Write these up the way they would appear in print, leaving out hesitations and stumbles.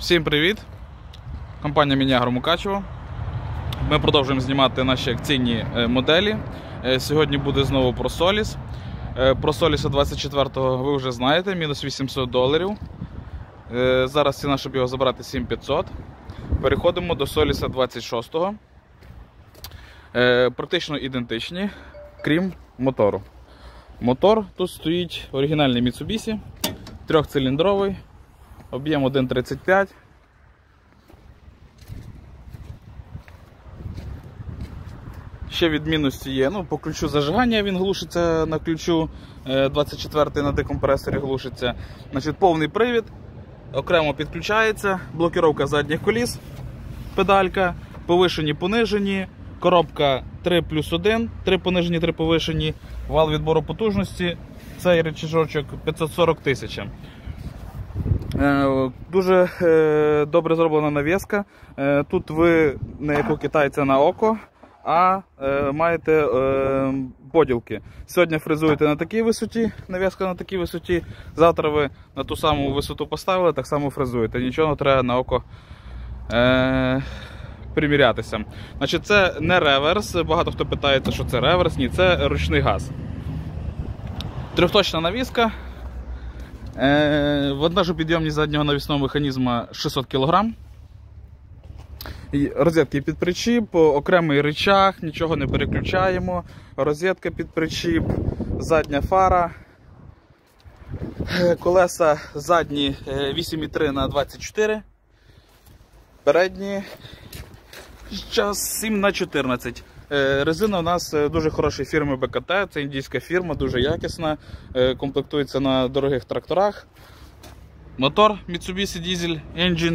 Всім привіт! Компанія Міні-Агро Мукачево. Ми продовжуємо знімати наші акційні моделі. Сьогодні буде знову про Соліс. Про Соліса 24-го ви вже знаєте, мінус $800. Зараз ціна, щоб його забрати, 7500. Переходимо до Соліса 26-го. Практично ідентичні, крім мотору. Мотор тут стоїть оригінальний Mitsubishi, трьохциліндровий, об'єм 1,35. Ще відмінності є. По ключу зажигання він глушиться на ключу, 24-й на декомпресорі глушиться. Повний привід, окремо підключається, блокировка задніх коліс, педалька, повишені, понижені, коробка 3+1, 3 понижені, 3 повишені, вал відбору потужності, цей рычажочок 540 тисяч. Дуже добре зроблена навіска. Тут ви не як у китайця на око, а маєте поділки. Сьогодні фрезуєте на такій висоті, навіска на такій висоті, завтра ви на ту саму висоту поставили, так само фрезуєте. Нічого не треба на око примірятися. Це не реверс, багато хто питається, що це реверс, ні, це ручний газ. Трьохточна навіска. Вантажопідйомність заднього навісного механізму 600 кг. Розетки під причіп, окремий рычаг, нічого не переключаємо. Розетка під причіп, задня фара. Колеса задні 8,3 на 24. Передні 7 на 14. Резина у нас дуже хорошої фірми БКТ, це індійська фірма, дуже якісна, комплектується на дорогих тракторах. Мотор Mitsubishi Diesel Engine,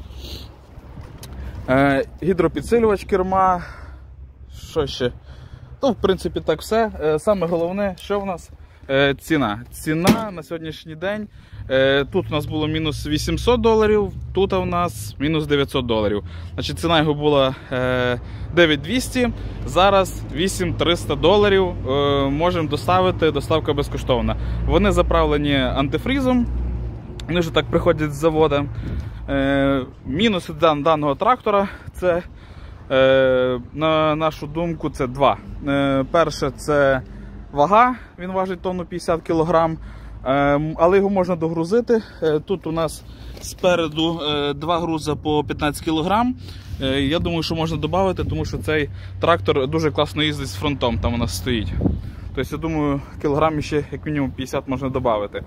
гідропідсилювач керма, що ще? В принципі, так все. Саме головне, що в нас? Ціна. Ціна на сьогоднішній день. Тут у нас було мінус $800, тут у нас мінус $900. Ціна його була 9200, зараз $8300 можемо доставити, доставка безкоштовна. Вони заправлені антифрізом, вони вже так приходять з заводу. Мінуси даного трактора, це, на нашу думку, це два. Перше, це вага, він важить тонну 50 кг, але його можна догрузити. Тут у нас спереду два грузи по 15 кг. Я думаю, що можна додати, тому що цей трактор дуже класно їздить з фронтом, там у нас стоїть. Тобто, я думаю, кілограмів ще як мінімум 50 можна додати.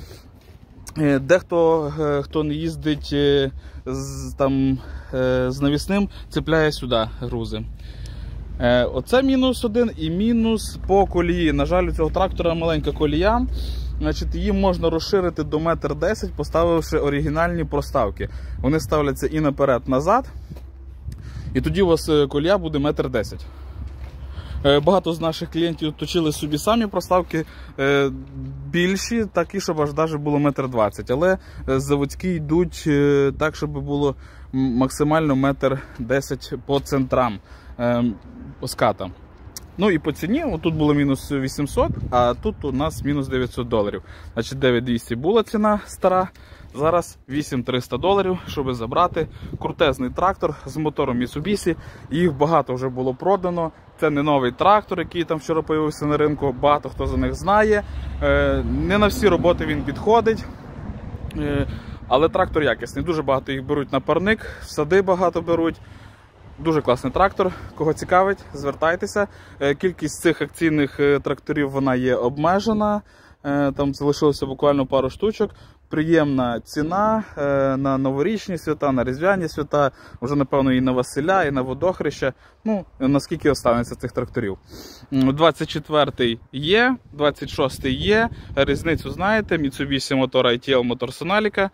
Дехто, хто не їздить з навісним, цепляє сюди грузи. Оце мінус один і мінус по колії. На жаль, у цього трактора маленька колія. Її можна розширити до 1,10 м, поставивши оригінальні проставки. Вони ставляться і наперед-назад, і тоді у вас колія буде 1,10 м. Багато з наших клієнтів точили собі самі проставки більші, такі, щоб аж навіть було 1,20 м. Але заводські йдуть так, щоб було максимально 1,10 м по центрам ската. І по ціні, тут було мінус 800, а тут у нас мінус $900. 9200 була ціна стара, зараз $8300, щоб забрати крутезний трактор з мотором Mitsubishi. Їх багато вже було продано. Це не новий трактор, який там вчора з'явився на ринку, багато хто за них знає. Не на всі роботи він підходить, але трактор якісний. Дуже багато їх беруть на парник, в сади багато беруть. Дуже класний трактор. Кого цікавить, звертайтеся. Кількість цих акційних тракторів вона є обмежена. Там залишилося буквально пару штучок. Приємна ціна на новорічні свята, на різдвяні свята, вже, напевно, і на Василя, і на Водохреща. Наскільки останеться цих тракторів. 24-й є, 26-й є. Різницю знаєте. Mitsubishi мотор ITL, мотор Sonalica.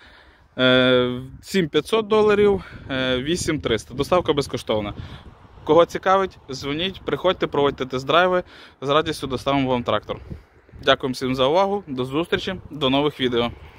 $7500, 8300. Доставка безкоштовна. Кого цікавить, дзвоніть, приходьте, проводьте тест-драйви. З радістю доставимо вам трактор. Дякую всім за увагу, до зустрічі, до нових відео.